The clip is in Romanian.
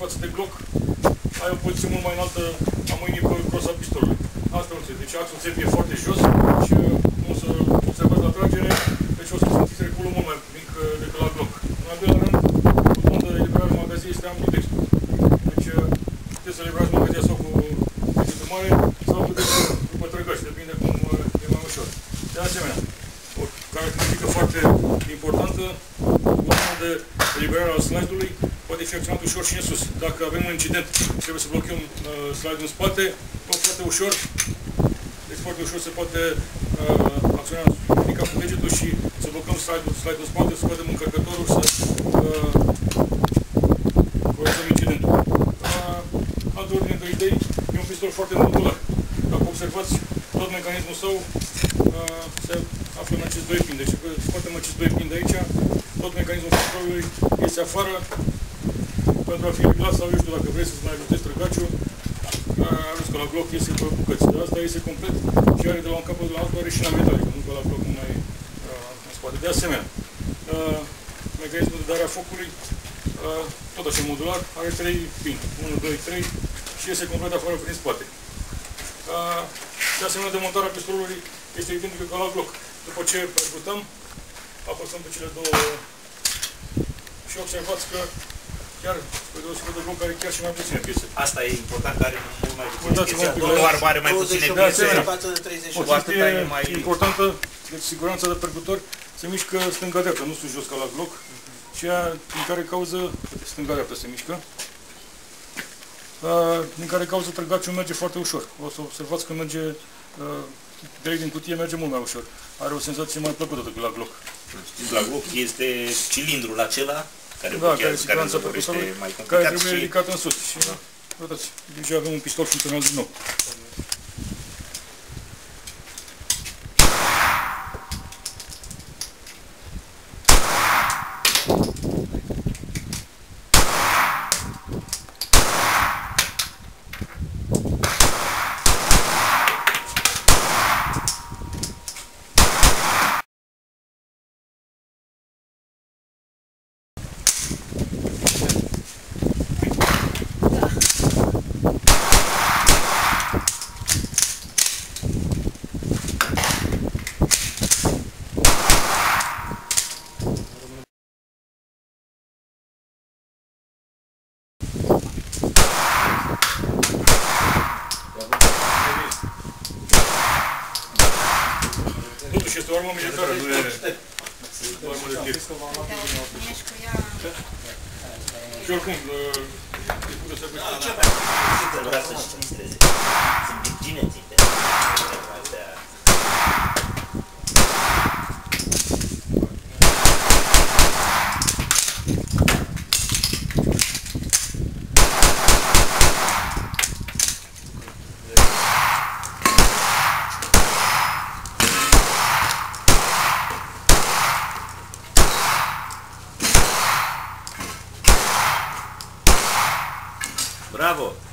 față de Glock, ai o poziție mult mai înaltă a mâinii pe crosa pistolului. Asta nu. Deci axul țepii e foarte jos și nu să observați la tragere, deci o să simțiți reculul mult mai mic decât la Glock. În al doilea rând, butonul de eliberare magaziei este ambidextru. Deci puteți să eliberați magazia sau cu degetul mare sau cu degetul după trăgaș, depinde cum e mai ușor. De asemenea, o caracteristică foarte importantă, butonul de eliberare al slide-ului poate fi acționat ușor și în sus. Dacă avem un incident și trebuie să blocăm slide-ul în spate, foarte ușor, deci foarte ușor se poate acționa ridica cu degetul și să blocăm slide-ul în spate, să scoatem încărcătorul și să corectăm incidentul. Altă ordine de idei, e un pistol foarte modular. Dacă observați, tot mecanismul său se află în acești doi pini. Deci scoatem acești doi pini de aici, tot mecanismul pistolului este afară pentru a fi reglat sau, eu știu, dacă vrei să-ți mai ajutezi trăgaciul, arăți că la Glock iese pe bucăți. Dar asta iese complet și are de la un capăt la altul, are și la metalică, nu că la Glock nu mai în spate. De asemenea, mecanismul de dare a focului, tot așa modular, are 3 pini. 1, 2, 3 și iese complet afară prin spate. De asemenea, demontarea pistolului este identică ca la Glock. După ce percutăm, apăsăm pe cele două și observați că chiar, pe deosebire de Glock, are chiar și mai puține piese. Asta e important, are mult mai puține piese. Domnul Arba are mai puține piese. O chestie importantă, deci siguranța de percutor, se mișcă stânga-dreapta, nu sus jos ca la Glock, și aia, din care cauză, stânga-dreapta se mișcă, din care cauză trăgaciul merge foarte ușor. O să observați că merge direct din cutie, merge mult mai ușor. Are o senzație mai plăcută decât la Glock. La Glock este cilindrul acela care blochează, care înzăpărește mai complicat care trebuie ridicat în sus. Și, uitați, deja avem un pistol funcțional din nou. Totuși este o armă militară, nu e o armă de tir. Și oricum, discută să Vreau să știți, sunt virgine ținte. Bravo!